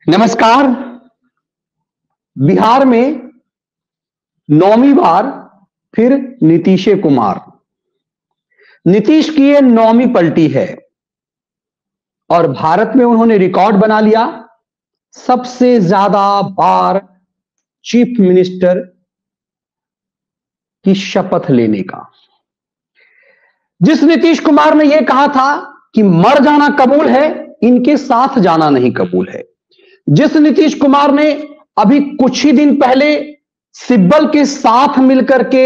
नमस्कार। बिहार में 9वीं बार फिर नीतीश कुमार। नीतीश की ये 9वीं पलटी है और भारत में उन्होंने रिकॉर्ड बना लिया सबसे ज्यादा बार चीफ मिनिस्टर की शपथ लेने का। जिस नीतीश कुमार ने यह कहा था कि मर जाना कबूल है, इनके साथ जाना नहीं कबूल है। जिस नीतीश कुमार ने अभी कुछ ही दिन पहले सिब्बल के साथ मिलकर के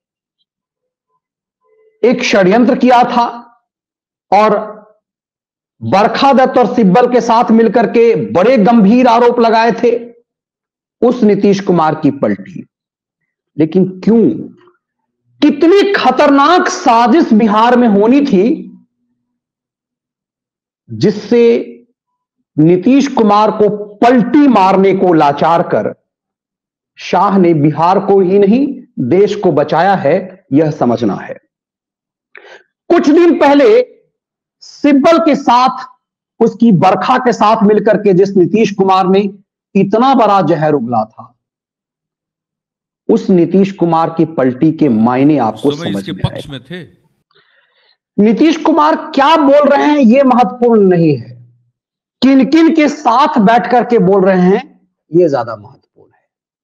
एक षड्यंत्र किया था और बरखा दत्त और सिब्बल के साथ मिलकर के बड़े गंभीर आरोप लगाए थे, उस नीतीश कुमार की पलटी। लेकिन क्यों? कितनी खतरनाक साजिश बिहार में होनी थी जिससे नीतीश कुमार को पलटी मारने को लाचार कर शाह ने बिहार को ही नहीं देश को बचाया है, यह समझना है। कुछ दिन पहले सिब्बल के साथ, उसकी बरखा के साथ मिलकर के जिस नीतीश कुमार ने इतना बड़ा जहर उगला था, उस नीतीश कुमार की पलटी के मायने आपको समझ में पक्ष में थे। नीतीश कुमार क्या बोल रहे हैं यह महत्वपूर्ण नहीं है, किन किन के साथ बैठ करके बोल रहे हैं यह ज्यादा महत्वपूर्ण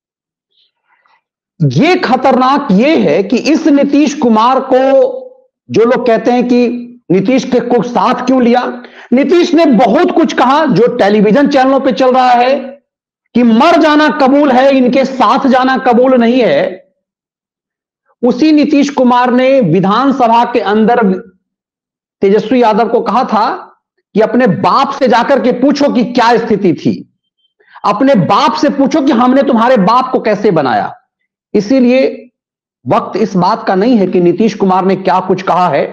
है। यह खतरनाक यह है कि इस नीतीश कुमार को जो लोग कहते हैं कि नीतीश के को साथ क्यों लिया, नीतीश ने बहुत कुछ कहा जो टेलीविजन चैनलों पे चल रहा है कि मर जाना कबूल है, इनके साथ जाना कबूल नहीं है। उसी नीतीश कुमार ने विधानसभा के अंदर तेजस्वी यादव को कहा था कि अपने बाप से जाकर के पूछो कि क्या स्थिति थी, अपने बाप से पूछो कि हमने तुम्हारे बाप को कैसे बनाया। इसीलिए वक्त इस बात का नहीं है कि नीतीश कुमार ने क्या कुछ कहा है,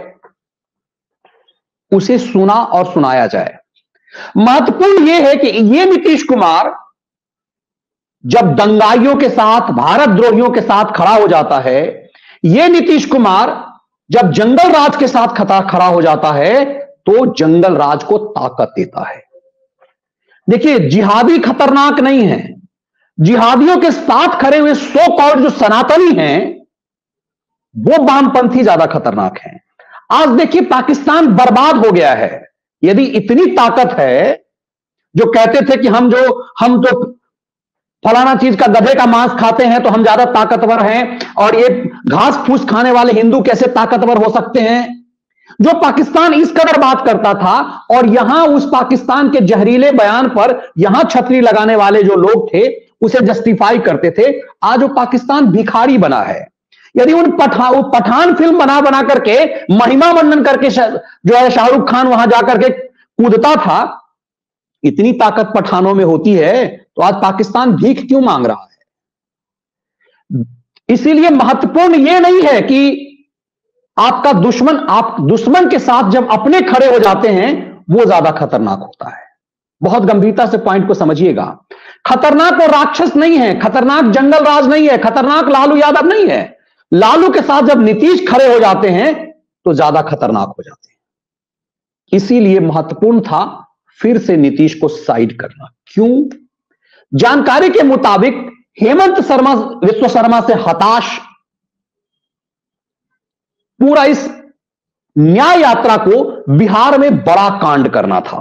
उसे सुना और सुनाया जाए। महत्वपूर्ण यह है कि यह नीतीश कुमार जब दंगाइयों के साथ, भारत द्रोहियों के साथ खड़ा हो जाता है, यह नीतीश कुमार जब जंगल राज के साथ खड़ा हो जाता है तो जंगल राज को ताकत देता है। देखिए, जिहादी खतरनाक नहीं है, जिहादियों के साथ खड़े हुए सो कॉल्ड जो सनातनी हैं वो वामपंथी ज्यादा खतरनाक हैं। आज देखिए, पाकिस्तान बर्बाद हो गया है। यदि इतनी ताकत है, जो कहते थे कि हम तो फलाना चीज का, गधे का मांस खाते हैं तो हम ज्यादा ताकतवर हैं, और ये घास फूस खाने वाले हिंदू कैसे ताकतवर हो सकते हैं, जो पाकिस्तान इस कदर बात करता था, और यहां उस पाकिस्तान के जहरीले बयान पर यहां छतरी लगाने वाले जो लोग थे उसे जस्टिफाई करते थे। आज वो पाकिस्तान भिखारी बना है। यदि उन पठान फिल्म बना करके महिमा मंडन करके जो है शाहरुख खान वहां जाकर के कूदता था, इतनी ताकत पठानों में होती है तो आज पाकिस्तान भीख क्यों मांग रहा है? इसीलिए महत्वपूर्ण यह नहीं है कि आपका दुश्मन, आप दुश्मन के साथ जब अपने खड़े हो जाते हैं वो ज्यादा खतरनाक होता है। बहुत गंभीरता से पॉइंट को समझिएगा। खतरनाक और राक्षस नहीं है, खतरनाक जंगल राज नहीं है, खतरनाक लालू यादव नहीं है। लालू के साथ जब नीतीश खड़े हो जाते हैं तो ज्यादा खतरनाक हो जाते हैं। इसीलिए महत्वपूर्ण था फिर से नीतीश को साइड करना। क्यों? जानकारी के मुताबिक हेमंत विश्व शर्मा से हताश पूरा इस न्याय यात्रा को बिहार में बड़ा कांड करना था,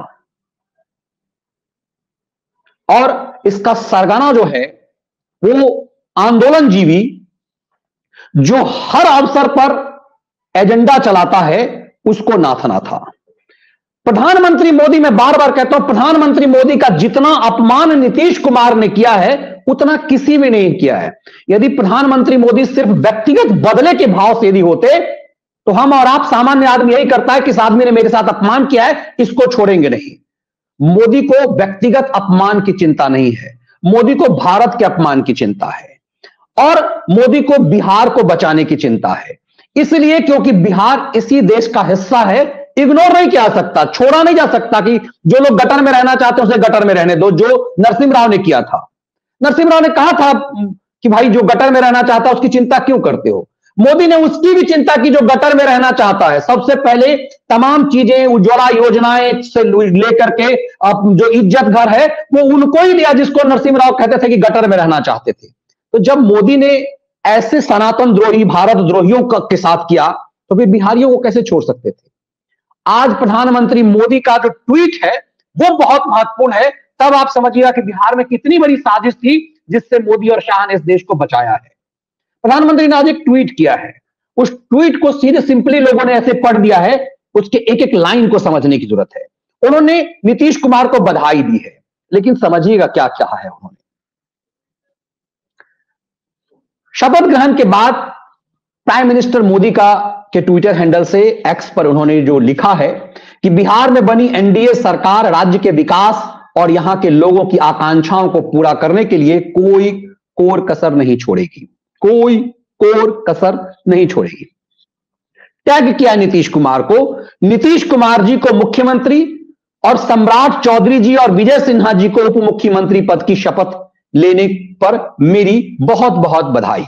और इसका सरगना जो है वो आंदोलनजीवी जो हर अवसर पर एजेंडा चलाता है उसको नाथना था। प्रधानमंत्री मोदी, मैं बार बार कहता हूं, प्रधानमंत्री मोदी का जितना अपमान नीतीश कुमार ने किया है उतना किसी भी नहीं किया है। यदि प्रधानमंत्री मोदी सिर्फ व्यक्तिगत बदले के भाव से यदि होते तो हम और आप सामान्य आदमी यही करता है कि इस आदमी ने मेरे साथ अपमान किया है, इसको छोड़ेंगे नहीं। मोदी को व्यक्तिगत अपमान की चिंता नहीं है, मोदी को भारत के अपमान की चिंता है, और मोदी को बिहार को बचाने की चिंता है। इसलिए क्योंकि बिहार इसी देश का हिस्सा है, इग्नोर नहीं किया सकता, छोड़ा नहीं जा सकता कि जो लोग गटर में रहना चाहते हैं उसे गटर में रहने दो, जो नरसिम्हा राव ने किया था। नरसिम्हा राव ने कहा था कि भाई जो गटर में रहना चाहता है उसकी चिंता क्यों करते हो। मोदी ने उसकी भी चिंता की जो गटर में रहना चाहता है। सबसे पहले तमाम चीजें, उज्ज्वला योजनाएं से लेकर के अब जो इज्जत घर है वो उनको ही दिया जिसको नरसिंह राव कहते थे कि गटर में रहना चाहते थे। तो जब मोदी ने ऐसे सनातन द्रोही, भारत द्रोहियों के साथ किया तो फिर बिहारियों को कैसे छोड़ सकते थे। आज प्रधानमंत्री मोदी का जो ट्वीट है वो बहुत महत्वपूर्ण है। तब आप समझिएगा कि बिहार में कितनी बड़ी साजिश थी जिससे मोदी और शाह ने इस देश को बचाया है। प्रधानमंत्री ने आज एक ट्वीट किया है, उस ट्वीट को सीधे सिंपली लोगों ने ऐसे पढ़ दिया है, उसके एक एक लाइन को समझने की जरूरत है। उन्होंने नीतीश कुमार को बधाई दी है, लेकिन समझिएगा क्या कहा है उन्होंने। शपथ ग्रहण के बाद प्राइम मिनिस्टर मोदी का के ट्विटर हैंडल से एक्स पर उन्होंने जो लिखा है कि बिहार में बनी एनडीए सरकार राज्य के विकास और यहां के लोगों की आकांक्षाओं को पूरा करने के लिए कोई कोर कसर नहीं छोड़ेगी, कोई कोर कसर नहीं छोड़ेगी। टैग किया नीतीश कुमार को। नीतीश कुमार जी को मुख्यमंत्री और सम्राट चौधरी जी और विजय सिन्हा जी को उप मुख्यमंत्री पद की शपथ लेने पर मेरी बहुत बहुत बधाई।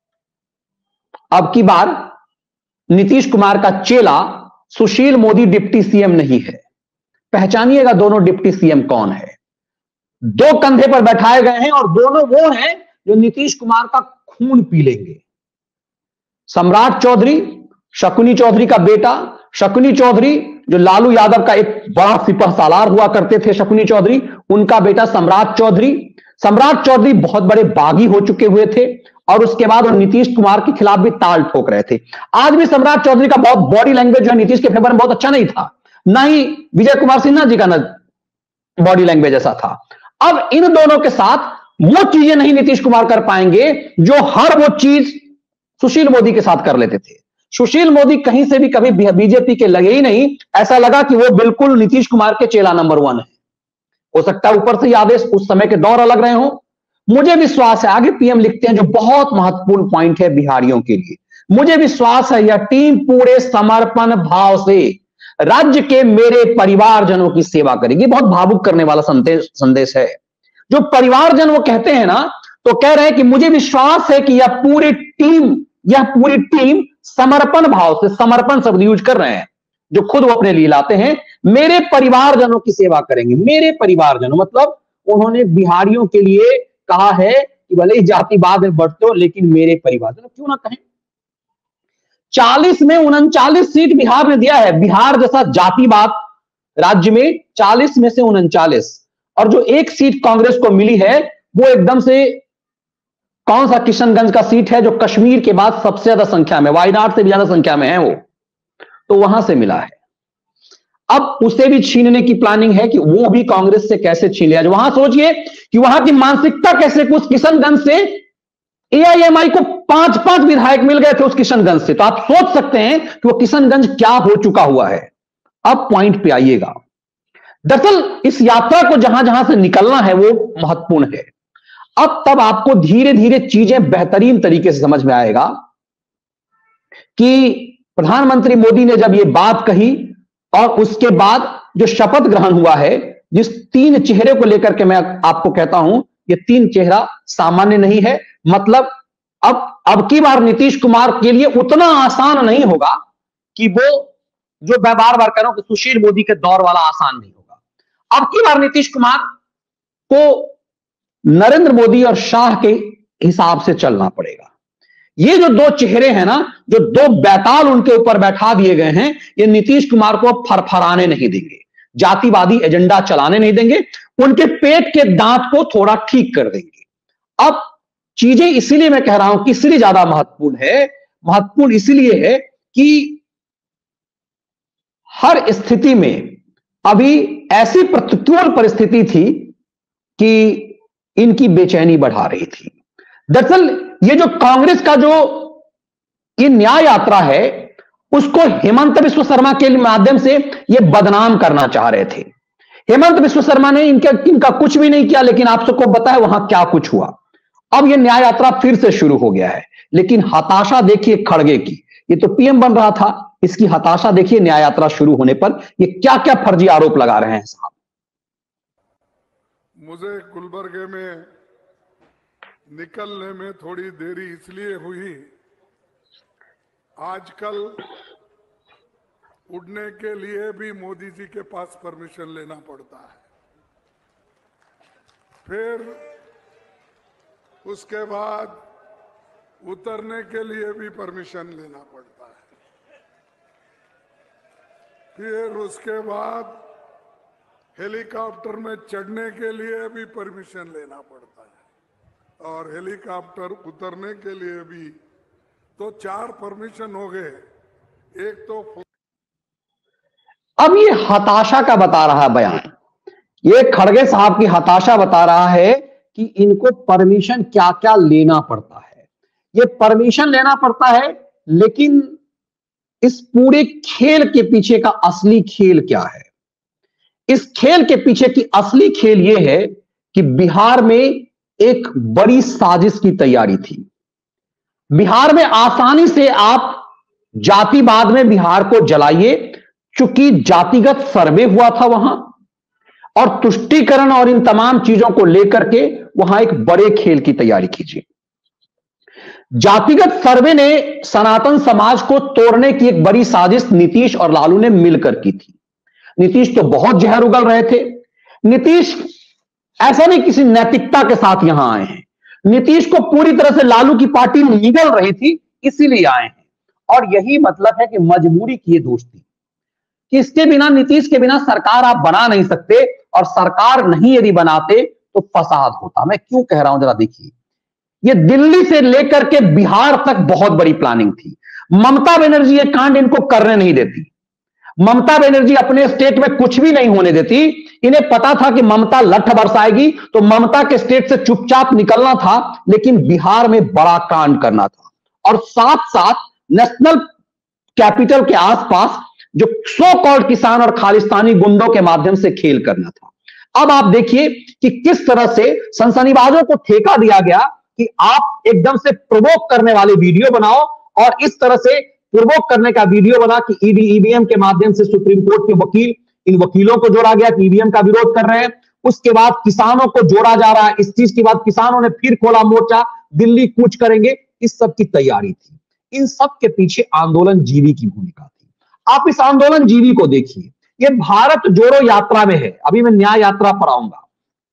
अब की बार नीतीश कुमार का चेला सुशील मोदी डिप्टी सीएम नहीं है। पहचानिएगा दोनों डिप्टी सीएम कौन है। दो कंधे पर बैठाए गए हैं और दोनों वो हैं जो नीतीश कुमार का खून पी लेंगे। सम्राट चौधरी, शकुनी चौधरी का बेटा, शकुनी चौधरी जो लालू यादव का एक बड़ा सिपह सालार हुआ करते थे, शकुनी चौधरी, उनका बेटा सम्राट चौधरी। सम्राट चौधरी बहुत बड़े बागी हो चुके हुए थे और उसके बाद वो नीतीश कुमार के खिलाफ भी ताल ठोक रहे थे। आज भी सम्राट चौधरी का बहुत बॉडी लैंग्वेज जो है नीतीश के फेवर में बहुत अच्छा नहीं था, ना ही विजय कुमार सिन्हा जी का ना बॉडी लैंग्वेज ऐसा था। अब इन दोनों के साथ वो चीजें नहीं नीतीश कुमार कर पाएंगे जो हर वो चीज सुशील मोदी के साथ कर लेते थे। सुशील मोदी कहीं से भी कभी बीजेपी के लगे ही नहीं, ऐसा लगा कि वो बिल्कुल नीतीश कुमार के चेला नंबर 1 है। हो सकता है ऊपर से ही आदेश उस समय के दौर अलग रहे हो। मुझे विश्वास है, आगे पीएम लिखते हैं जो बहुत महत्वपूर्ण पॉइंट है बिहारियों के लिए, मुझे विश्वास है यह टीम पूरे समर्पण भाव से राज्य के मेरे परिवारजनों की सेवा करेगी। बहुत भावुक करने वाला संदेश है। जो परिवारजन वो कहते हैं ना, तो कह रहे हैं कि मुझे विश्वास है कि यह पूरी टीम समर्पण भाव से, समर्पण शब्द यूज कर रहे हैं जो खुद वो अपने लिए लाते हैं, मेरे परिवारजनों की सेवा करेंगे। मेरे परिवारजनों मतलब उन्होंने बिहारियों के लिए कहा है कि भले ही जातिवाद में बढ़ते हो लेकिन मेरे परिवारजन क्यों ना कहें। 40 में 39 सीट बिहार ने दिया है। बिहार जैसा जातिवाद राज्य में 40 में से 39, और जो एक सीट कांग्रेस को मिली है वो एकदम से कौन सा किशनगंज का सीट है जो कश्मीर के बाद सबसे ज्यादा संख्या में, वायनाड से भी ज्यादा संख्या में है वो, तो वहां से मिला है। अब उसे भी छीनने की प्लानिंग है कि वो भी कांग्रेस से कैसे छीन लिया जाए। वहां सोचिए कि वहां की मानसिकता कैसे, कुछ किशनगंज से एआईएमआई को 5-5 विधायक मिल गए थे उस किशनगंज से, तो आप सोच सकते हैं कि वो किशनगंज क्या हो चुका हुआ है। अब पॉइंट पे आइएगा। दरअसल इस यात्रा को जहां जहां से निकलना है वो महत्वपूर्ण है। अब तब आपको धीरे धीरे चीजें बेहतरीन तरीके से समझ में आएगा कि प्रधानमंत्री मोदी ने जब ये बात कही और उसके बाद जो शपथ ग्रहण हुआ है, जिस 3 चेहरे को लेकर के मैं आपको कहता हूं, ये 3 चेहरा सामान्य नहीं है। मतलब अब की बार नीतीश कुमार के लिए उतना आसान नहीं होगा कि वो जो मैं बार बार कह रहा हूं कि सुशील मोदी के दौर वाला आसान नहीं होगा। अब की बार नीतीश कुमार को नरेंद्र मोदी और शाह के हिसाब से चलना पड़ेगा। ये जो 2 चेहरे हैं ना, जो 2 बैताल उनके ऊपर बैठा दिए गए हैं, ये नीतीश कुमार को फरफराने नहीं देंगे, जातिवादी एजेंडा चलाने नहीं देंगे, उनके पेट के दांत को थोड़ा ठीक कर देंगे। अब चीजें इसीलिए मैं कह रहा हूं कि इसलिए ज्यादा महत्वपूर्ण है, महत्वपूर्ण इसलिए है कि हर स्थिति में अभी ऐसी प्रतिकूल परिस्थिति थी कि इनकी बेचैनी बढ़ा रही थी। दरअसल ये जो कांग्रेस का जो ये न्याय यात्रा है, उसको हेमंत बिश्व शर्मा के माध्यम से ये बदनाम करना चाह रहे थे। हेमंत बिश्व शर्मा ने इनका कुछ भी नहीं किया, लेकिन आप सबको पता है वहां क्या कुछ हुआ। अब ये न्याय यात्रा फिर से शुरू हो गया है, लेकिन हताशा देखिए खड़गे की। ये तो पीएम बन रहा था, इसकी हताशा देखिए न्याय यात्रा शुरू होने पर ये क्या क्या फर्जी आरोप लगा रहे हैं साहब। मुझे गुलबर्गे में निकलने में थोड़ी देरी इसलिए हुई आजकल उड़ने के लिए भी मोदी जी के पास परमिशन लेना पड़ता है, फिर उसके बाद उतरने के लिए भी परमिशन लेना पड़ता है, फिर उसके बाद हेलीकॉप्टर में चढ़ने के लिए भी परमिशन लेना पड़ता है, और हेलीकॉप्टर उतरने के लिए भी तो 4 परमिशन हो गए। एक तो अब ये हताशा का बता रहा है बयान, ये खड़गे साहब की हताशा बता रहा है कि इनको परमिशन क्या क्या लेना पड़ता है। ये परमिशन लेना पड़ता है, लेकिन इस पूरे खेल के पीछे का असली खेल क्या है? इस खेल के पीछे की असली खेल यह है कि बिहार में एक बड़ी साजिश की तैयारी थी। बिहार में आसानी से आप जातिवाद में बिहार को जलाइए, चूंकि जातिगत सर्वे हुआ था वहां, और तुष्टीकरण और इन तमाम चीजों को लेकर के वहां एक बड़े खेल की तैयारी कीजिए। जातिगत सर्वे ने सनातन समाज को तोड़ने की एक बड़ी साजिश नीतीश और लालू ने मिलकर की थी। नीतीश तो बहुत जहर उगल रहे थे। नीतीश ऐसा नहीं किसी नैतिकता के साथ यहां आए हैं, नीतीश को पूरी तरह से लालू की पार्टी निगल रही थी, इसीलिए आए हैं। और यही मतलब है कि मजबूरी की ये दोस्ती, कि इसके बिना, नीतीश के बिना सरकार आप बना नहीं सकते, और सरकार नहीं यदि बनाते तो फसाद होता। मैं क्यों कह रहा हूं जरा देखिए, ये दिल्ली से लेकर के बिहार तक बहुत बड़ी प्लानिंग थी। ममता बनर्जी ये कांड इनको करने नहीं देती। ममता बनर्जी अपने स्टेट में कुछ भी नहीं होने देती। इन्हें पता था कि ममता लठ बरसाएगी, तो ममता के स्टेट से चुपचाप निकलना था, लेकिन बिहार में बड़ा कांड करना था, और साथ साथ नेशनल कैपिटल के आसपास जो सो कॉल्ड किसान और खालिस्तानी गुंडों के माध्यम से खेल करना था। अब आप देखिए कि किस तरह से सनसनीबाजों को ठेका दिया गया कि आप एकदम से प्रोवोक करने वाले वीडियो बनाओ, और इस तरह से प्रोवोक करने का वीडियो बना कि ईडी ईवीएम के माध्यम से सुप्रीम कोर्ट के वकील, इन वकीलों को जोड़ा गया कि ईवीएम का विरोध कर रहे हैं। उसके बाद किसानों को जोड़ा जा रहा है। इस चीज के बाद किसानों ने फिर खोला मोर्चा, दिल्ली कूच करेंगे। इस सब की तैयारी थी। इन सब के पीछे आंदोलन जीवी की भूमिका थी। आप इस आंदोलन जीवी को देखिए, ये भारत जोड़ो यात्रा में है। अभी मैं न्याय यात्रा पर आऊंगा।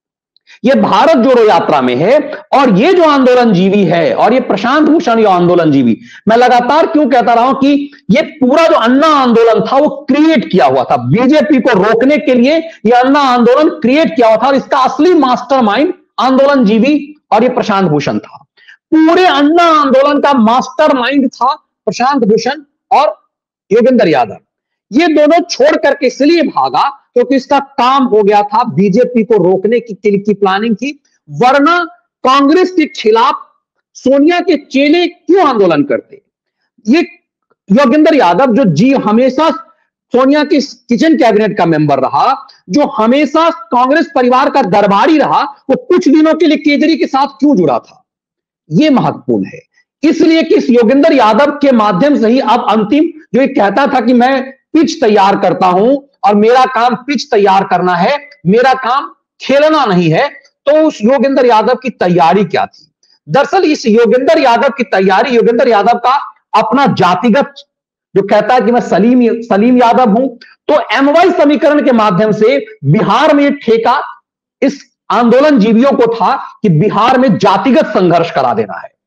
ये भारत जोड़ो यात्रा में है, और ये जो आंदोलन जीवी है, और ये प्रशांत भूषण, ये आंदोलन जीवी, मैं लगातार क्यों कहता रहा हूं कि ये पूरा जो अन्ना आंदोलन था वो क्रिएट किया हुआ था बीजेपी को रोकने के लिए। ये अन्ना आंदोलन क्रिएट किया हुआ था, और इसका असली मास्टरमाइंड आंदोलन जीवी और ये प्रशांत भूषण था। पूरे अन्ना आंदोलन का मास्टरमाइंड था प्रशांत भूषण और योगेंद्र यादव। ये दोनों छोड़ करके इसलिए भागा क्योंकि इसका काम हो गया था बीजेपी को रोकने की प्लानिंग थी। वरना कांग्रेस के खिलाफ सोनिया के चेले क्यों आंदोलन करते? ये योगेंद्र यादव जो हमेशा सोनिया की किचन कैबिनेट का मेंबर रहा, जो हमेशा कांग्रेस परिवार का दरबारी रहा, वो कुछ दिनों के लिए केजरी के साथ क्यों जुड़ा था? ये महत्वपूर्ण है। इसलिए कि इस योगेंद्र यादव के माध्यम से ही अब अंतिम जो ये कहता था कि मैं पिच तैयार करता हूं और मेरा काम पिच तैयार करना है, मेरा काम खेलना नहीं है, तो उस योगेंद्र यादव की तैयारी क्या थी? दरअसल इस योगेंद्र यादव की तैयारी, योगेंद्र यादव का अपना जातिगत जो कहता है कि मैं सलीम यादव हूं, तो एमवाई समीकरण के माध्यम से बिहार में ठेका इस आंदोलन जीवियों को था कि बिहार में जातिगत संघर्ष करा देना है,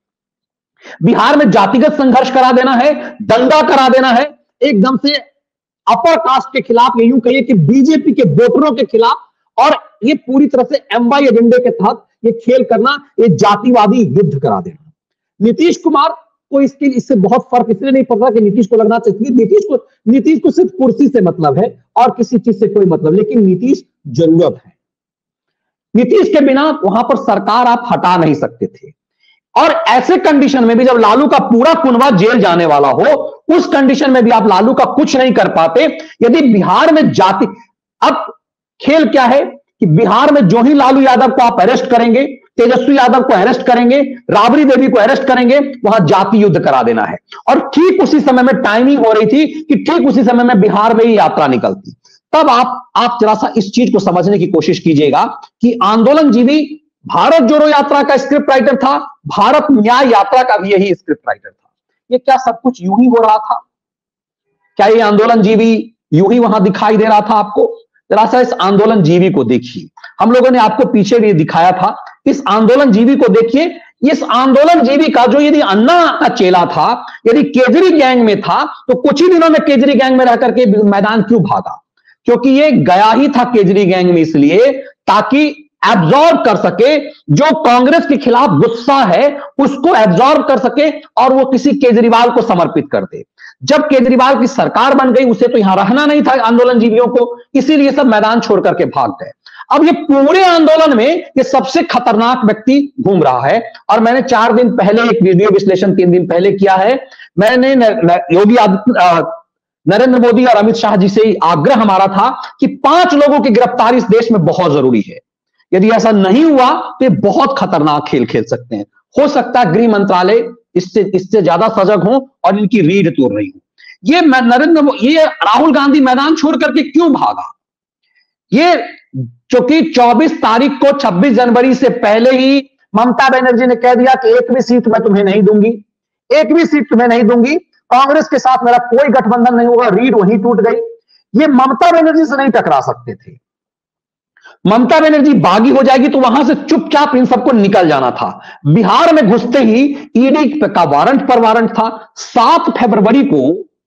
बिहार में जातिगत संघर्ष करा देना है, दंगा करा देना है, एकदम से अपर कास्ट के खिलाफ, ये यूं कहिए कि बीजेपी के वोटरों के खिलाफ, और ये पूरी तरह से एमवाई एजेंडे के तहत ये खेल करना, ये जातिवादी युद्ध करा देना। नीतीश कुमार को इससे बहुत फर्क इसलिए नहीं पड़ता कि नीतीश को लगना चाहिए, नीतीश को सिर्फ कुर्सी से मतलब है और किसी चीज से कोई मतलब, लेकिन नीतीश जरूरत है। नीतीश के बिना वहां पर सरकार आप हटा नहीं सकते थे। और ऐसे कंडीशन में भी जब लालू का पूरा कुनबा जेल जाने वाला हो, उस कंडीशन में भी आप लालू का कुछ नहीं कर पाते। यदि बिहार में जाति, अब खेल क्या है कि बिहार में जो ही लालू यादव को आप अरेस्ट करेंगे, तेजस्वी यादव को अरेस्ट करेंगे, राबड़ी देवी को अरेस्ट करेंगे, वहां जाति युद्ध करा देना है। और ठीक उसी समय में टाइमिंग हो रही थी कि ठीक उसी समय में बिहार में ही यात्रा निकलती। तब आप जरा सा इस चीज को समझने की कोशिश कीजिएगा कि आंदोलन जीवी भारत जोड़ो यात्रा का स्क्रिप्ट राइटर था, भारत न्याय यात्रा का भी यही स्क्रिप्ट राइटर था। ये क्या सब कुछ यूं ही हो रहा था? क्या ये आंदोलन जीवी यूं ही वहां दिखाई दे रहा था आपको? जरा सा इस आंदोलन जीवी को देखिए। हम लोगों ने आपको पीछे भी दिखाया था, इस आंदोलन जीवी को देखिए। इस आंदोलन जीवी का जो यदि अन्ना का चेला था, यदि केजरी गैंग में था, तो कुछ ही दिनों में केजरी गैंग में रह करके मैदान क्यों भागा? क्योंकि ये गया ही था केजरी गैंग में इसलिए ताकि एब्जॉर्ब कर सके, जो कांग्रेस के खिलाफ गुस्सा है उसको एब्जॉर्ब कर सके और वो किसी केजरीवाल को समर्पित कर दे। जब केजरीवाल की सरकार बन गई, उसे तो यहां रहना नहीं था आंदोलन जीवियों को, इसीलिए सब मैदान छोड़ करके भाग गए। अब ये पूरे आंदोलन में ये सबसे खतरनाक व्यक्ति घूम रहा है। और मैंने 4 दिन पहले एक वीडियो विश्लेषण 3 दिन पहले किया है। मैंने योगी नरेंद्र मोदी और अमित शाह जी से आग्रह हमारा था कि 5 लोगों की गिरफ्तारी इस देश में बहुत जरूरी है। यदि ऐसा नहीं हुआ तो ये बहुत खतरनाक खेल खेल सकते हैं। हो सकता है गृह मंत्रालय इससे ज्यादा सजग हो और इनकी रीढ़ तोड़ रही हो। ये राहुल गांधी मैदान छोड़ करके क्यों भागा? ये क्योंकि 24 तारीख को 26 जनवरी से पहले ही ममता बनर्जी ने कह दिया कि एक भी सीट मैं तुम्हें नहीं दूंगी, एक भी सीट तुम्हें नहीं दूंगी, कांग्रेस के साथ मेरा कोई गठबंधन नहीं होगा। रीढ़ वहीं टूट गई। ये ममता बनर्जी से नहीं टकरा सकते थे। ममता बनर्जी बागी हो जाएगी तो वहां से चुपचाप इन सबको निकल जाना था। बिहार में घुसते ही ईडी का वारंट पर वारंट था। 7 फरवरी को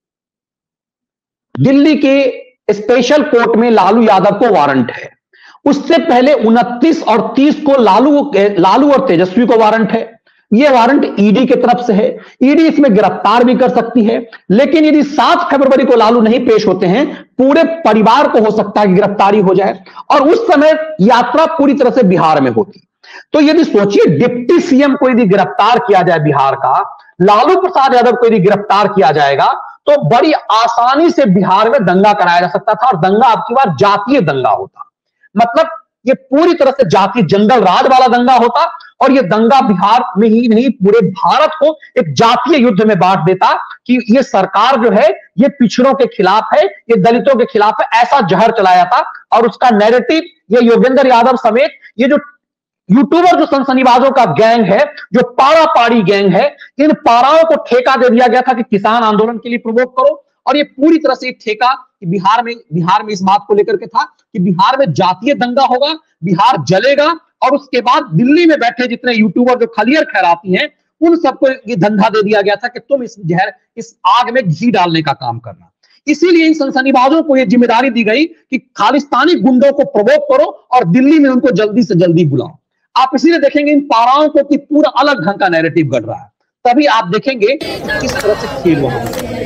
दिल्ली के स्पेशल कोर्ट में लालू यादव को वारंट है। उससे पहले 29 और 30 को लालू और तेजस्वी को वारंट है। यह वारंट ईडी की तरफ से है। ईडी इसमें गिरफ्तार भी कर सकती है, लेकिन यदि 7 फरवरी को लालू नहीं पेश होते हैं, पूरे परिवार को हो सकता है गिरफ्तारी हो जाए और उस समय यात्रा पूरी तरह से बिहार में होती। तो यदि सोचिए, डिप्टी सीएम को यदि गिरफ्तार किया जाए बिहार का, लालू प्रसाद यादव को यदि गिरफ्तार किया जाएगा, तो बड़ी आसानी से बिहार में दंगा कराया जा सकता था और दंगा आपकी बार जातीय दंगा होता। मतलब ये पूरी तरह से जातीय जंगल राज वाला दंगा होता और ये दंगा बिहार में ही नहीं पूरे भारत को एक जातीय युद्ध में बांट देता कि ये सरकार जो है ये पिछड़ों के खिलाफ है, ये दलितों के खिलाफ है, ऐसा जहर चलाया था। और उसका नैरेटिव ये योगेंद्र यादव समेत ये जो यूट्यूबर जो सनसनीबाजों का गैंग है, जो पारा पाड़ी गैंग है, इन पाराओं को ठेका दे दिया गया था कि किसान आंदोलन के लिए प्रवोक करो। और ये पूरी तरह से ठेका कि बिहार में इस बात को लेकर के था कि बिहार में जातीय दंगा होगा, बिहार जलेगा और उसके बाद दिल्ली में बैठे जितने यूट्यूबर जो खलियर खैराती हैं, उन सबको ये धंधा दे दिया गया था कि तुम इस आग में घी डालने का काम करना। इसीलिए इन सनसनीबाजों को यह जिम्मेदारी दी गई कि खालिस्तानी गुंडों को प्रवोक करो और दिल्ली में उनको जल्दी से जल्दी बुलाओ। आप इसीलिए देखेंगे इन पाराओं को कि पूरा अलग ढंग का नैरेटिव गढ़ रहा है। तभी आप देखेंगे किस तरह से खेल वहां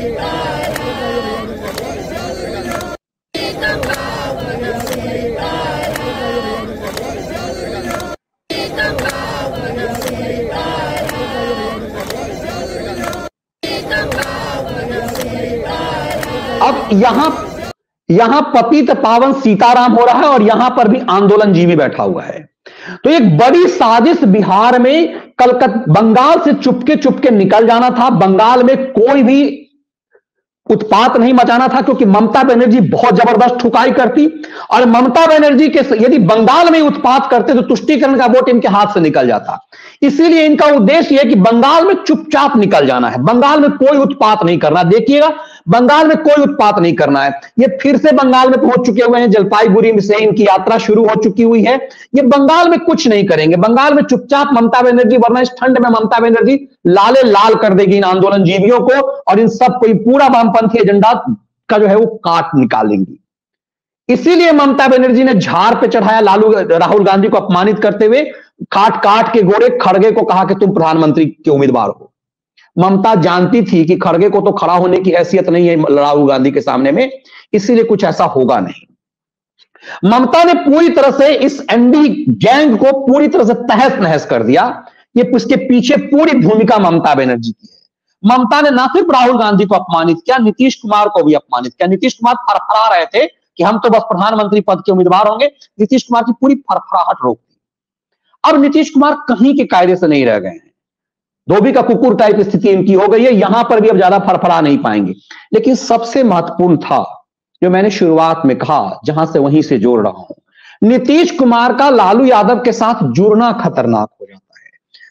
अब यहां पतित पावन सीताराम हो रहा है और यहां पर भी आंदोलन जीवी बैठा हुआ है। तो एक बड़ी साजिश बिहार में बंगाल से चुपके निकल जाना था। बंगाल में कोई भी उत्पात नहीं मचाना था क्योंकि ममता बनर्जी बहुत जबरदस्त ठुकाई करती और ममता बनर्जी के यदि बंगाल में उत्पात करते तो तुष्टीकरण का वोट इनके हाथ से निकल जाता। इसीलिए इनका उद्देश्य यह है कि बंगाल में चुपचाप निकल जाना है, बंगाल में कोई उत्पात नहीं करना। देखिएगा, बंगाल में कोई उत्पात नहीं करना है। ये फिर से बंगाल में पहुंच चुके हुए हैं, जलपाईगुड़ी से इनकी यात्रा शुरू हो चुकी हुई है। ये बंगाल में कुछ नहीं करेंगे, बंगाल में चुपचाप ममता बनर्जी, वरना इस ठंड में ममता बनर्जी लाले लाल कर देगी इन आंदोलन जीवियों को और इन सबको पूरा वामपंथी एजेंडा का जो है वो काट निकालेंगी। इसीलिए ममता बनर्जी ने झाड़ पे चढ़ाया राहुल गांधी को अपमानित करते हुए, काट के गोरे खड़गे को कहा कि तुम प्रधानमंत्री के उम्मीदवार हो। ममता जानती थी कि खड़गे को तो खड़ा होने की हैसियत नहीं है राहुल गांधी के सामने में, इसीलिए कुछ ऐसा होगा नहीं। ममता ने पूरी तरह से इस एनडी गैंग को पूरी तरह से तहस नहस कर दिया। ये इसके पीछे पूरी भूमिका ममता बनर्जी की है। ममता ने ना सिर्फ राहुल गांधी को अपमानित किया, नीतीश कुमार को भी अपमानित किया। नीतीश कुमार फरफरा रहे थे कि हम तो बस प्रधानमंत्री पद के उम्मीदवार होंगे, नीतीश कुमार की पूरी फरफराहट रोक दी। अब नीतीश कुमार कहीं के कायदे से नहीं रह गए हैं, धोबी का कुकुर टाइप स्थिति इनकी हो गई है। यहां पर भी अब ज्यादा फरफरा नहीं पाएंगे। लेकिन सबसे महत्वपूर्ण था जो मैंने शुरुआत में कहा, जहां से वहीं से जोड़ रहा हूं, नीतीश कुमार का लालू यादव के साथ जुड़ना खतरनाक हो जाता है।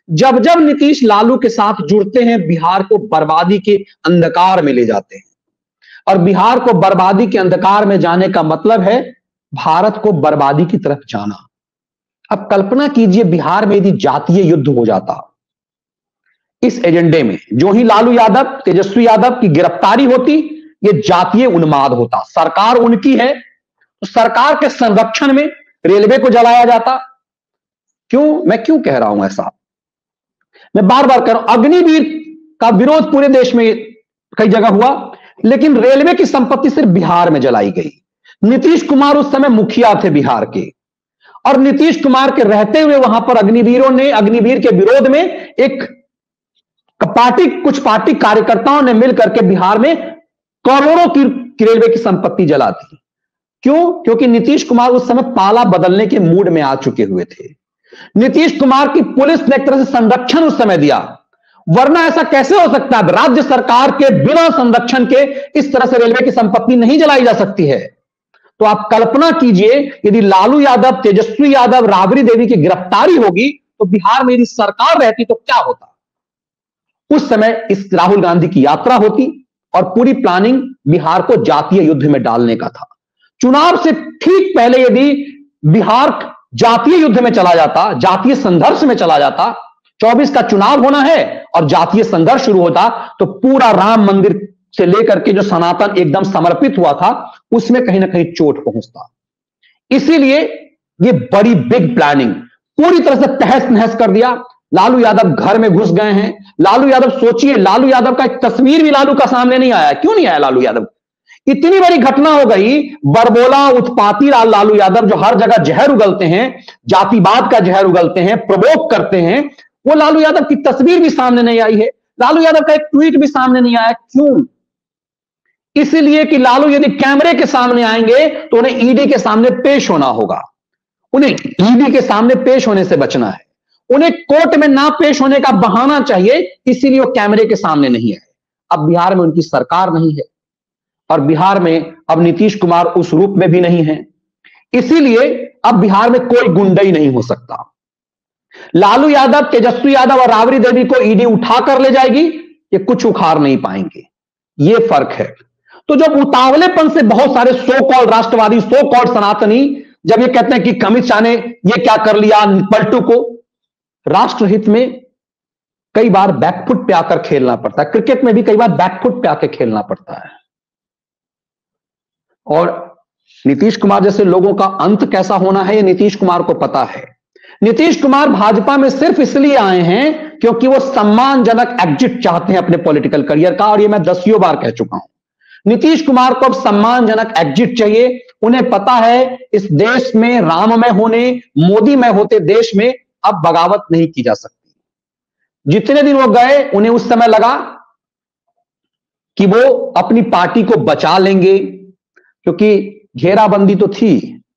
जब जब नीतीश लालू के साथ जुड़ते हैं, बिहार को बर्बादी के अंधकार में ले जाते हैं। और बिहार को बर्बादी के अंधकार में जाने का मतलब है भारत को बर्बादी की तरफ जाना। अब कल्पना कीजिए, बिहार में यदि जातीय युद्ध हो जाता इस एजेंडे में, जो ही लालू यादव, तेजस्वी यादव की गिरफ्तारी होती, ये जातीय उन्माद होता। सरकार उनकी है तो सरकार के संरक्षण में रेलवे को जलाया जाता। मैं क्यों कह रहा हूं ऐसा? मैं बार बार कह रहा हूं, अग्निवीर का विरोध पूरे देश में कई जगह हुआ, लेकिन रेलवे की संपत्ति सिर्फ बिहार में जलाई गई। नीतीश कुमार उस समय मुखिया थे बिहार के, और नीतीश कुमार के रहते हुए वहां पर अग्निवीर के विरोध में एक कुछ पार्टी कार्यकर्ताओं ने मिलकर के बिहार में करोड़ों की रेलवे की संपत्ति जला दी। क्योंकि नीतीश कुमार उस समय पाला बदलने के मूड में आ चुके हुए थे। नीतीश कुमार की पुलिस ने एक तरह से संरक्षण उस समय दिया, वरना ऐसा कैसे हो सकता है? राज्य सरकार के बिना संरक्षण के इस तरह से रेलवे की संपत्ति नहीं जलाई जा सकती है। तो आप कल्पना कीजिए, यदि लालू यादव, तेजस्वी यादव, राबड़ी देवी की गिरफ्तारी होगी तो बिहार में यदि सरकार रहती तो क्या होता? उस समय इस राहुल गांधी की यात्रा होती और पूरी प्लानिंग बिहार को जातीय युद्ध में डालने का था। चुनाव से ठीक पहले यदि बिहार जातीय युद्ध में चला जाता, जातीय संघर्ष में चला जाता, 24 का चुनाव होना है और जातीय संघर्ष शुरू होता, तो पूरा राम मंदिर से लेकर के जो सनातन एकदम समर्पित हुआ था, उसमें कहीं ना कहीं चोट पहुंचता। इसीलिए ये बड़ी बिग प्लानिंग पूरी तरह से तहस नहस कर दिया। लालू यादव घर में घुस गए हैं। लालू यादव, सोचिए, लालू यादव का एक तस्वीर भी लालू का सामने नहीं आया। क्यों नहीं आया लालू यादव? इतनी बड़ी घटना हो गई, बरबोला उत्पाती लालू यादव, जो हर जगह जहर उगलते हैं, जातिवाद का जहर उगलते हैं, प्रवोक करते हैं, वो लालू यादव की तस्वीर भी सामने नहीं आई है। लालू यादव का एक ट्वीट भी सामने नहीं आया। क्यों? इसलिए कि लालू यदि कैमरे के सामने आएंगे तो उन्हें ईडी के सामने पेश होना होगा। उन्हें ईडी के सामने पेश होने से बचना है, उन्हें कोर्ट में ना पेश होने का बहाना चाहिए, इसीलिए वो कैमरे के सामने नहीं है। अब बिहार में उनकी सरकार नहीं है और बिहार में अब नीतीश कुमार उस रूप में भी नहीं है, इसीलिए अब बिहार में कोई गुंडई नहीं हो सकता। लालू यादव, तेजस्वी यादव और राबड़ी देवी को ईडी उठा कर ले जाएगी, ये कुछ उखाड़ नहीं पाएंगे। ये फर्क है। तो जब उतावलेपन से बहुत सारे सो कॉल्ड राष्ट्रवादी, सो कॉल्ड सनातनी जब ये कहते हैं कि अमित शाह ने ये क्या कर लिया, पलटू को, राष्ट्रहित में कई बार बैकफुट पे आकर खेलना पड़ता है। क्रिकेट में भी कई बार बैकफुट पे आकर खेलना पड़ता है। और नीतीश कुमार जैसे लोगों का अंत कैसा होना है, ये नीतीश कुमार को पता है। नीतीश कुमार भाजपा में सिर्फ इसलिए आए हैं क्योंकि वो सम्मानजनक एग्जिट चाहते हैं अपने पॉलिटिकल करियर का, और ये मैं 10 बार कह चुका हूं। नीतीश कुमार को अब सम्मानजनक एग्जिट चाहिए। उन्हें पता है इस देश में राममय होने, मोदीमय होते देश में अब बगावत नहीं की जा सकती। जितने दिन वो गए, उन्हें उस समय लगा कि वो अपनी पार्टी को बचा लेंगे, क्योंकि घेराबंदी तो थी।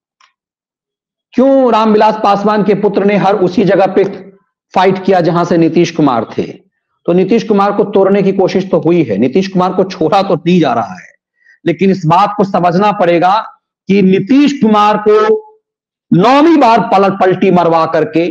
क्यों रामविलास पासवान के पुत्र ने हर उसी जगह पे फाइट किया जहां से नीतीश कुमार थे? तो नीतीश कुमार को तोड़ने की कोशिश तो हुई है, नीतीश कुमार को छोड़ा तो नहीं जा रहा है, लेकिन इस बात को समझना पड़ेगा कि नीतीश कुमार को 9वीं बार पलटी मरवा करके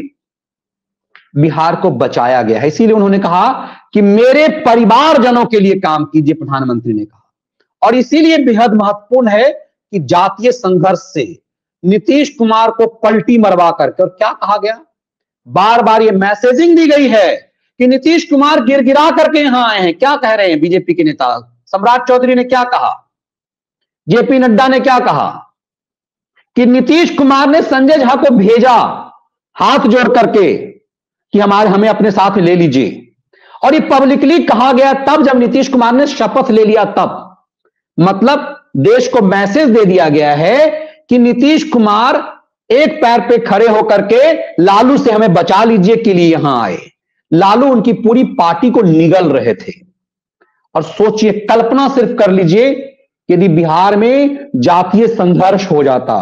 बिहार को बचाया गया है। इसीलिए उन्होंने कहा कि मेरे परिवारजनों के लिए काम कीजिए, प्रधानमंत्री ने कहा। और इसीलिए बेहद महत्वपूर्ण है कि जातीय संघर्ष से नीतीश कुमार को पलटी मरवा करके, और क्या कहा गया, बार बार ये मैसेजिंग दी गई है कि नीतीश कुमार गिरगिरा करके यहां आए हैं। क्या कह रहे हैं बीजेपी के नेता? सम्राट चौधरी ने क्या कहा, जेपी नड्डा ने क्या कहा कि नीतीश कुमार ने संजय झा को भेजा हाथ जोड़ करके कि हमें अपने साथ ले लीजिए। और ये पब्लिकली कहा गया तब जब नीतीश कुमार ने शपथ ले लिया तब। मतलब देश को मैसेज दे दिया गया है कि नीतीश कुमार एक पैर पे खड़े होकर के लालू से हमें बचा लीजिए के लिए यहां आए। लालू उनकी पूरी पार्टी को निगल रहे थे। और सोचिए, कल्पना सिर्फ कर लीजिए, यदि बिहार में जातीय संघर्ष हो जाता,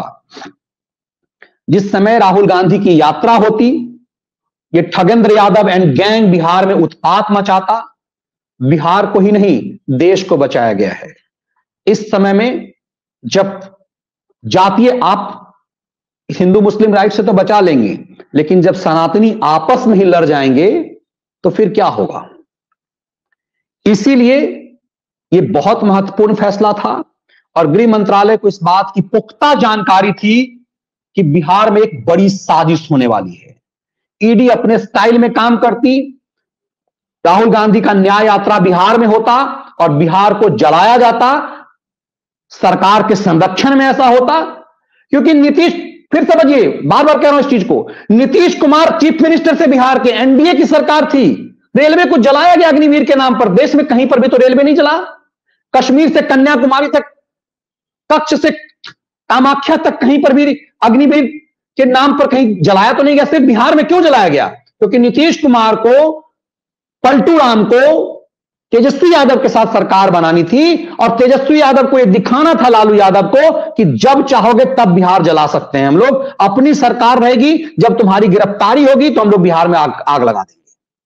जिस समय राहुल गांधी की यात्रा होती, ये ठगेंद्र यादव एंड गैंग बिहार में उत्पात मचाता। बिहार को ही नहीं, देश को बचाया गया है। इस समय में जब जातीय, आप हिंदू मुस्लिम राइट से तो बचा लेंगे, लेकिन जब सनातनी आपस में ही लड़ जाएंगे तो फिर क्या होगा। इसीलिए यह बहुत महत्वपूर्ण फैसला था और गृह मंत्रालय को इस बात की पुख्ता जानकारी थी कि बिहार में एक बड़ी साजिश होने वाली है। ईडी अपने स्टाइल में काम करती, राहुल गांधी का न्याय यात्रा बिहार में होता और बिहार को जलाया जाता, सरकार के संरक्षण में ऐसा होता। क्योंकि नीतीश, फिर समझिए, बार बार कह रहा हूं इस चीज को, नीतीश कुमार चीफ मिनिस्टर से बिहार के, एनडीए की सरकार थी, रेलवे को जलाया गया अग्निवीर के नाम पर। देश में कहीं पर भी तो रेलवे नहीं जला। कश्मीर से कन्याकुमारी तक, कच्छ से कामाख्या तक कहीं पर भी अग्निवीर के नाम पर कहीं जलाया तो नहीं गया। सिर्फ बिहार में क्यों जलाया गया? क्योंकि नीतीश कुमार को, पलटू राम को तेजस्वी यादव के साथ सरकार बनानी थी और तेजस्वी यादव को यह दिखाना था, लालू यादव को, कि जब चाहोगे तब बिहार जला सकते हैं हम लोग, अपनी सरकार रहेगी, जब तुम्हारी गिरफ्तारी होगी तो हम लोग बिहार में आग लगा देंगे।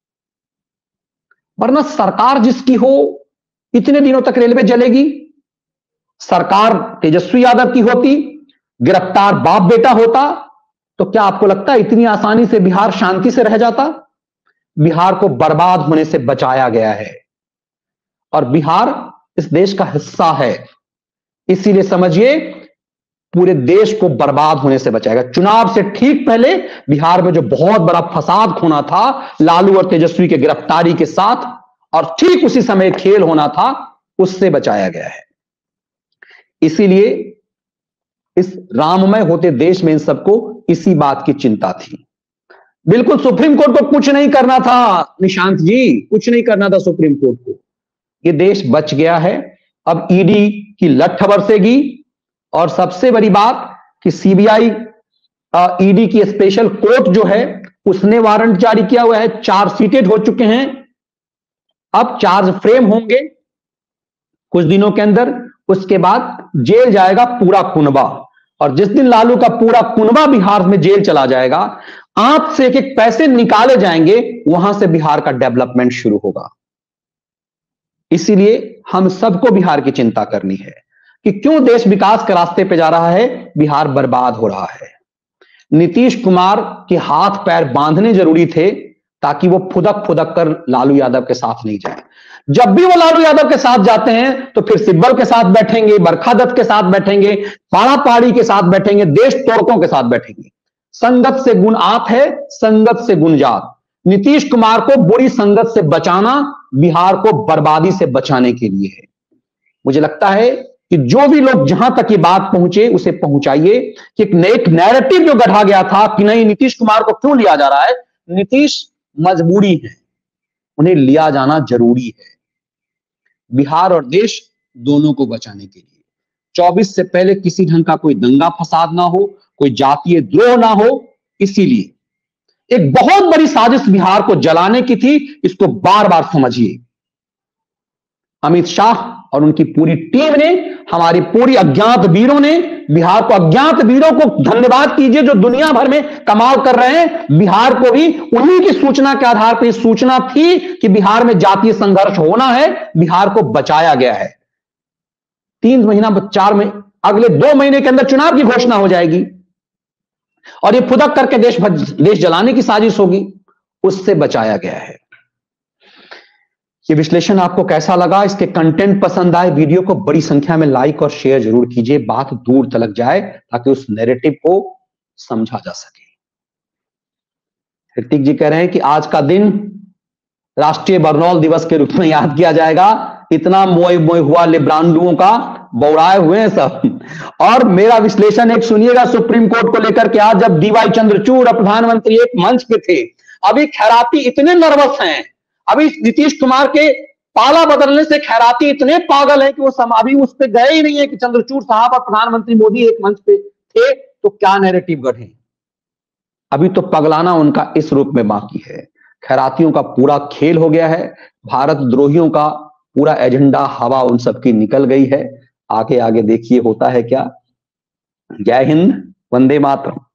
वरना सरकार जिसकी हो, इतने दिनों तक रेलवे जलेगी। सरकार तेजस्वी यादव की होती, गिरफ्तार बाप बेटा होता, तो क्या आपको लगता है इतनी आसानी से बिहार शांति से रह जाता? बिहार को बर्बाद होने से बचाया गया है और बिहार इस देश का हिस्सा है। इसीलिए समझिए, पूरे देश को बर्बाद होने से बचाएगा। चुनाव से ठीक पहले बिहार में जो बहुत बड़ा फसाद होना था लालू और तेजस्वी के गिरफ्तारी के साथ, और ठीक उसी समय खेल होना था, उससे बचाया गया है। इसीलिए इस राममय होते देश में इन सबको इसी बात की चिंता थी। बिल्कुल सुप्रीम कोर्ट को कुछ नहीं करना था निशांत जी, कुछ नहीं करना था सुप्रीम कोर्ट को। ये देश बच गया है। अब ईडी की लठ बरसेगी और सबसे बड़ी बात कि सीबीआई, ईडी की स्पेशल कोर्ट जो है उसने वारंट जारी किया हुआ है, चार्जशीटेड हो चुके हैं। अब चार्ज फ्रेम होंगे कुछ दिनों के अंदर, उसके बाद जेल जाएगा पूरा कुनबा। और जिस दिन लालू का पूरा कुनबा बिहार में जेल चला जाएगा, आंख से एक एक पैसे निकाले जाएंगे, वहां से बिहार का डेवलपमेंट शुरू होगा। इसीलिए हम सबको बिहार की चिंता करनी है कि क्यों देश विकास के रास्ते पे जा रहा है, बिहार बर्बाद हो रहा है। नीतीश कुमार के हाथ पैर बांधने जरूरी थे ताकि वो फुदक फुदक कर लालू यादव के साथ नहीं जाए। जब भी वो लालू यादव के साथ जाते हैं तो फिर सिब्बल के साथ बैठेंगे, बरखा दत्त के साथ बैठेंगे, पाड़ा पाड़ी के साथ बैठेंगे, देश तोड़कों के साथ बैठेंगे। संगत से गुण आत है, संगत से गुण जात। नीतीश कुमार को बुरी संगत से बचाना बिहार को बर्बादी से बचाने के लिए है। मुझे लगता है कि जो भी लोग जहां तक ये बात पहुंचे उसे पहुंचाइए कि एक नैरेटिव जो गढ़ा गया था कि नहीं नीतीश कुमार को क्यों लिया जा रहा है, नीतीश मजबूरी है, उन्हें लिया जाना जरूरी है बिहार और देश दोनों को बचाने के लिए। 24 से पहले किसी ढंग का कोई दंगा फसाद ना हो, कोई जातीय द्रोह ना हो। इसीलिए एक बहुत बड़ी साजिश बिहार को जलाने की थी, इसको बार बार समझिए। अमित शाह और उनकी पूरी टीम ने, हमारी पूरी अज्ञात वीरों ने, बिहार को, अज्ञात वीरों को धन्यवाद कीजिए जो दुनिया भर में कमाल कर रहे हैं। बिहार को भी उन्हीं की सूचना के आधार पर सूचना थी कि बिहार में जातीय संघर्ष होना है, बिहार को बचाया गया है। 3 महीना 4 में, अगले 2 महीने के अंदर चुनाव की घोषणा हो जाएगी और ये फुदक करके देश जलाने की साजिश होगी, उससे बचाया गया है। ये विश्लेषण आपको कैसा लगा? इसके कंटेंट पसंद आए, वीडियो को बड़ी संख्या में लाइक और शेयर जरूर कीजिए, बात दूर तक जाए ताकि उस नैरेटिव को समझा जा सके। ऋतिक जी कह रहे हैं कि आज का दिन राष्ट्रीय बर्नौल दिवस के रूप में याद किया जाएगा। इतना मोय मोय हुआ लिब्रांडुओं का, बौड़ाए हुए हैं सब। और मेरा विश्लेषण एक सुनिएगा सुप्रीम कोर्ट को लेकर के। आज जब डीवाई चंद्रचूड़ और प्रधानमंत्री एक मंच पे थे, अभी खैराती इतने नर्वस हैं, अभी नीतीश कुमार के पाला बदलने से खैराती इतने पागल हैं कि वो अभी उस पर गए ही नहीं है कि चंद्रचूड़ साहब और प्रधानमंत्री मोदी एक मंच पे थे तो क्या नैरेटिव गढ़े। अभी तो पगलाना उनका इस रूप में बाकी है। खैरातियों का पूरा खेल हो गया है, भारत द्रोहियों का पूरा एजेंडा, हवा उन सबकी निकल गई है। आगे आगे देखिए होता है क्या। जय हिंद, वंदे मातरम।